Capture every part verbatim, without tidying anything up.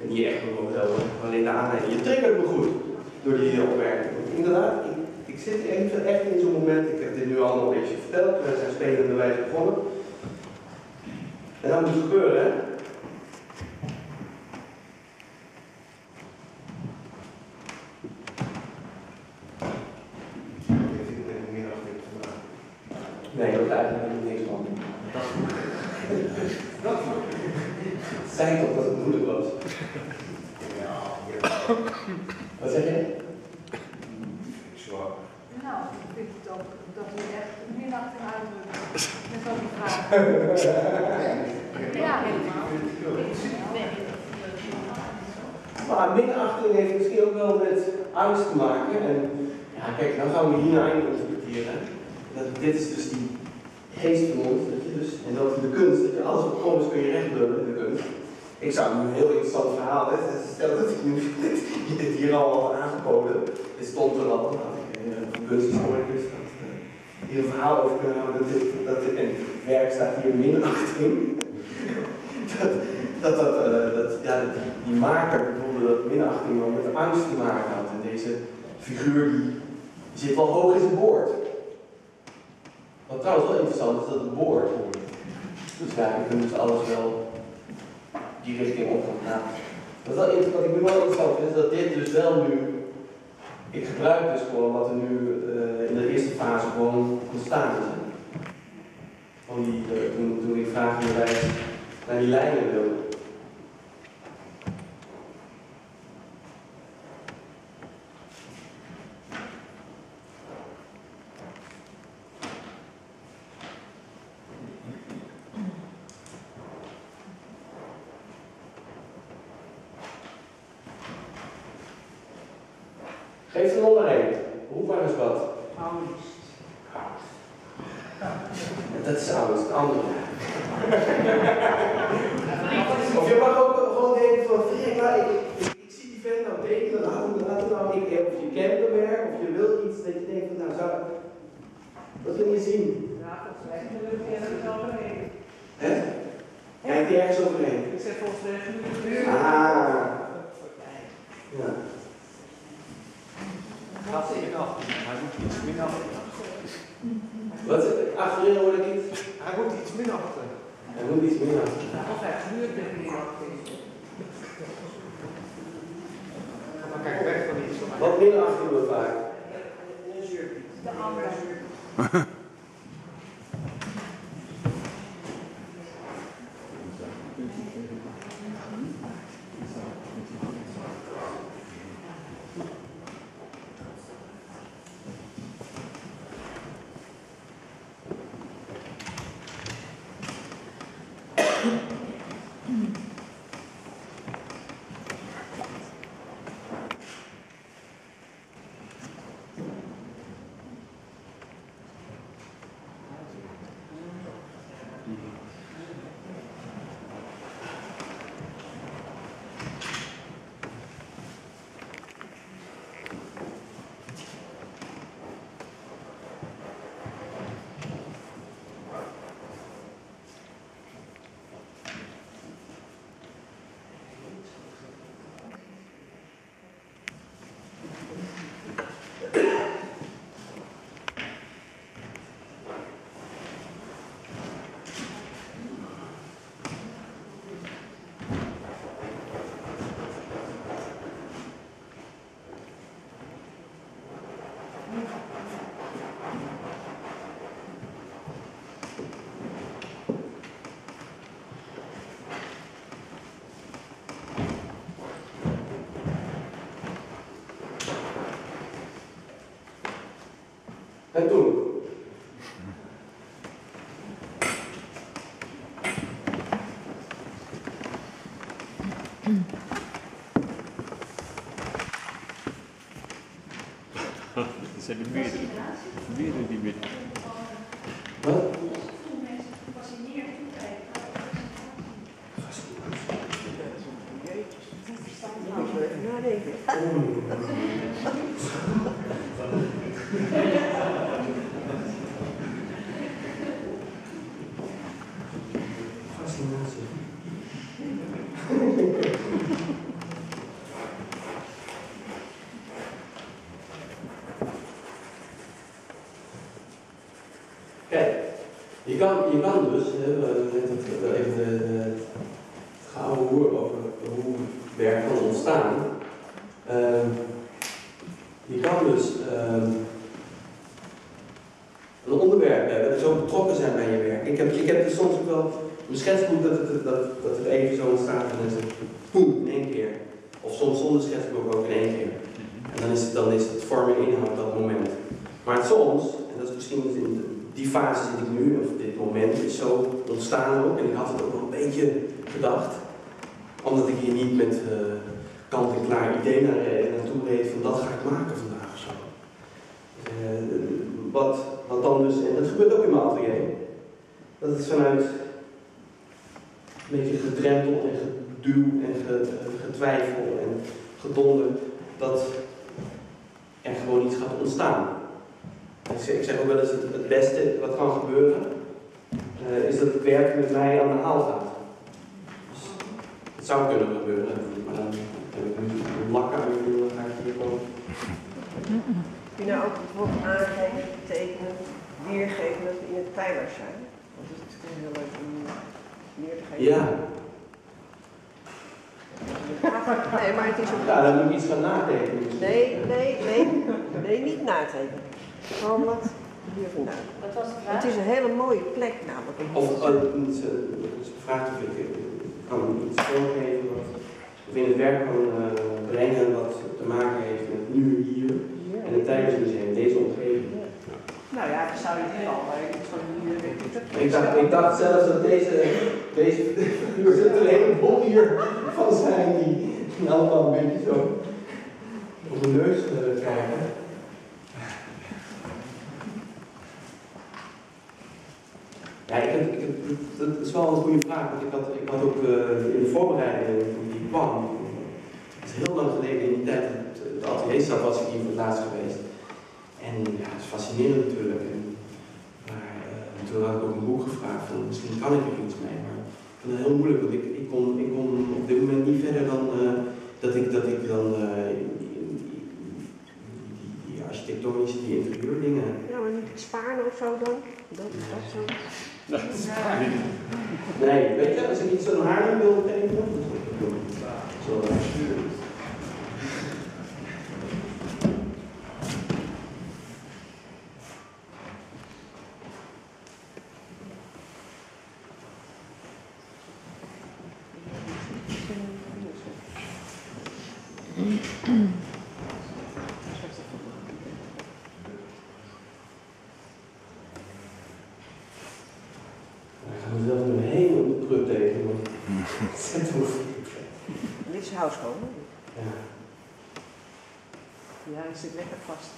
niet echt een model, alleen de aanleiding. Je triggert me goed door die opmerking. Inderdaad, ik, ik zit even echt in zo'n moment, ik heb dit nu allemaal een beetje verteld, we zijn spelende wijze begonnen. En dat moet gebeuren, hè? Nee, dat krijg ik niks van. Het zei toch dat het moeilijk was? Wat zeg je? Zwaar. Nou, ik vind het ook dat u echt minachting uitdrukt met zo'n vraag. Ja, helemaal. Maar minachting heeft misschien ook wel met angst te maken. En ja, kijk, dan gaan we hier naar einde interpreteren. Dat, dit is dus die geest van ons, dat je dus, en dat de kunst, dat je alles wat komt is kun je rechtbeuren in de kunst. Ik zou nu een heel interessant verhaal, hè. Stel dat ik nu dit hier al had aangeboden, dit stond er al, dat ik een kunsthistoricus, dat uh, hier een verhaal over kunnen houden, dat dit, dat dit en het werk staat hier minachting. dat, dat, dat, uh, dat, ja, dat die, die maker bedoelde dat minachting wel met angst te maken had. En deze figuur die, die zit wel hoog in zijn boord. Wat trouwens wel interessant is dat het boord hoort. Dus ja, je kunt dus alles wel die richting op gaan gaan. Wat, wel, wat ik nu wel interessant vind, is dat dit dus wel nu, ik gebruik dus gewoon wat er nu uh, in de eerste fase gewoon ontstaan is. Van die, uh, toen, toen ik vraag hierbij naar die lijnen wilde. Geef er nog maar één. Roep maar eens wat. Angst. Dat is angst, het andere. Of je mag ook gewoon denken van, Frederik, nou, ik, ik, ik zie die vent nou tekenen, laten we laten nou, ik, of je kent hem werk, of je wil iets dat je denkt van, nou, zou, wat wil je zien? Ja, dat is echt een leuke ergens overheen. Hè? Kijk die ergens overheen. Ik zeg volgens mij nu. Ah. Ja. Gaat hij achter? Hij moet iets min achter. Wat is het? Achterin hoor ik iets? Hij moet iets min achter. Hij moet iets meer achter. Of hij gluurt met die minachting. Dan kijk weg van iets. Wat meer achter we vaak? De andere. En toen? Dat zijn er meerdere. Meerdere die met. Wat? Fascinatie. kan, je kan dus, hè, we hebben net het, even de, de, het gehouden hoer over hoe werk kan ontstaan. Uh, je kan dus uh, een onderwerp hebben en zo betrokken zijn bij je werk. Ik heb, ik heb dus soms ook wel mijn schetsboek dat het, dat, dat het even zo ontstaat en dan is het poem in één keer. Of soms zonder schetsboek ook in één keer. En dan is het, dan is het vorm en inhoud dat moment. Maar soms, en dat is misschien in de, die fase zit ik nu, of dit moment is zo ontstaan ook, en ik had het ook wel een beetje gedacht, omdat ik hier niet met uh, kant-en-klaar idee naar, naartoe reed van dat ga ik maken vandaag of zo. Uh, wat, wat dan dus, en dat gebeurt ook in mijn atelier, dat het vanuit een beetje gedrempeld en geduw en getwijfel en gedonder, dat er gewoon iets gaat ontstaan. Ik zeg ook wel eens, het beste wat kan gebeuren, uh, is dat het werk met mij aan de haal gaat. Dus het zou kunnen gebeuren, maar dan heb ik nu een lak aan je wil, dan ga ik hier komen. Kun je nou ook bijvoorbeeld aangeven, tekenen, weergeven dat we in het pijlers zijn? Want dat is natuurlijk heel leuk om neer te geven. Ja. Nee, maar het is ook... Ja, dan moet ik iets gaan nadenken. Nee, nee, nee, nee, niet natekenen. Gewoon wat hier vandaan. Wat was de vraag? Het is een hele mooie plek namelijk. Of uh, ze, ze vraagt of ik kan iets voorgeven wat of in het werk kan uh, brengen wat te maken heeft met nu hier en het Tijgersmuseum, deze omgeving. Nou ja, dat zou je niet al, maar iets van hier. Ik dacht, ik dacht zelfs dat deze, deze figuur zit er een heleboel hier van zijn die, die allemaal een beetje zo op de neus uh, krijgen. Ja, ik heb, ik heb, dat is wel een goede vraag, want ik had, ik had ook uh, in de voorbereiding toen die kwam, dat is heel lang geleden, in die tijd dat het atelier zat, was ik hier voor het laatst geweest. En ja, het is fascinerend natuurlijk. En, maar uh, toen had ik ook een boek gevraagd van misschien kan ik er iets mee, maar ik vond het heel moeilijk, want ik, ik, kon, ik kon op dit moment niet verder dan uh, dat ik, dat ik dan uh, die, die, die, die architectonische, die interieurdingen. Ja, maar niet sparen of zo dan? Dat, dat zo. Nee, weet je, als ik iets aan haar wil tekenen, zo. Dit is household. Ja. Ja, hij zit lekker vast.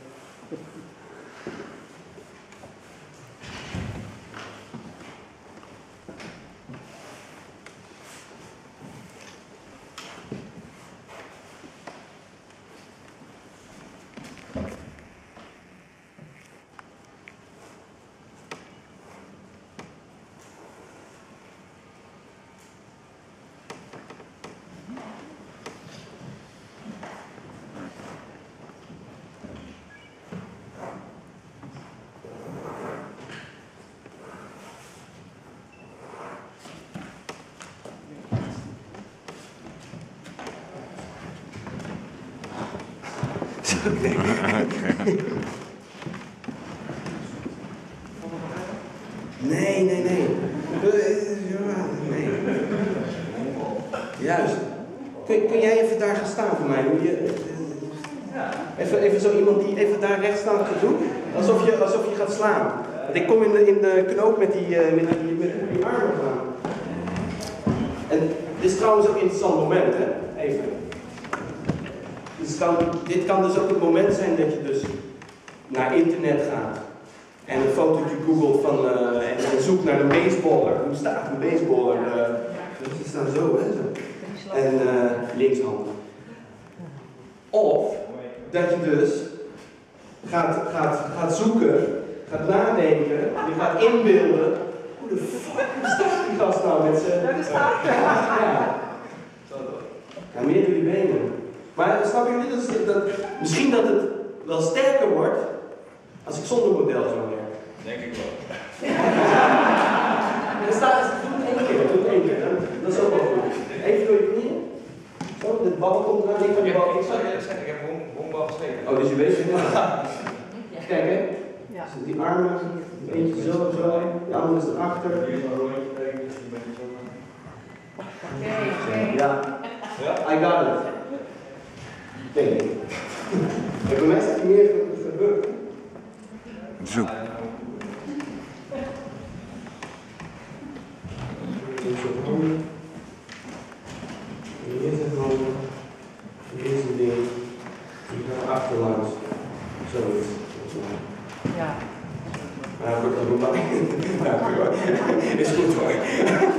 Nee, nee, nee. Nee. Juist. Kun, kun jij even daar gaan staan voor mij? Je, even, even zo iemand die even daar rechts staat te doen. Alsof je, alsof je gaat slaan. Want ik kom in de, in de knoop met die, uh, met die, met die armen gaan. En dit is trouwens ook een interessant moment, hè? Even. Dus kan, dit kan dus ook het moment zijn dat je dus naar internet gaat en een fotootje googelt van, uh, en, en zoekt naar een baseballer. Hoe staat een baseballer? Uh, die staan zo, hè? Zo. En uh, linkshand. Of dat je dus gaat, gaat, gaat zoeken, gaat nadenken, je gaat inbeelden. Hoe de fuck staat die gast nou met zijn... Ja, dat staat er. Ja. Ja, meer door die benen. Maar snap je niet, dat, is, dat misschien dat het wel sterker wordt als ik zonder model zou werken. Denk ik wel. Dat is ook wel goed. Even door je knieën. Zo, de bal komt naar die van de Ik, bal. ik zou eerlijk zeggen, ik heb hong- hongbal gestreken. Oh, dus je weet het. Kijk hè. Ja. Dus die armen, eentje zo, zo, de andere is erachter. Oké, oké. Ja, Ja? I got it. Denk ik. En voor mij staat hij meer verbukt. Zo. Hier zijn handen. Hier zijn handen. Hier is een ding. Die gaat achterlangs. Zoiets. Ja. Ja, goed, dat doe ik. Ja, goed hoor. Is goed hoor.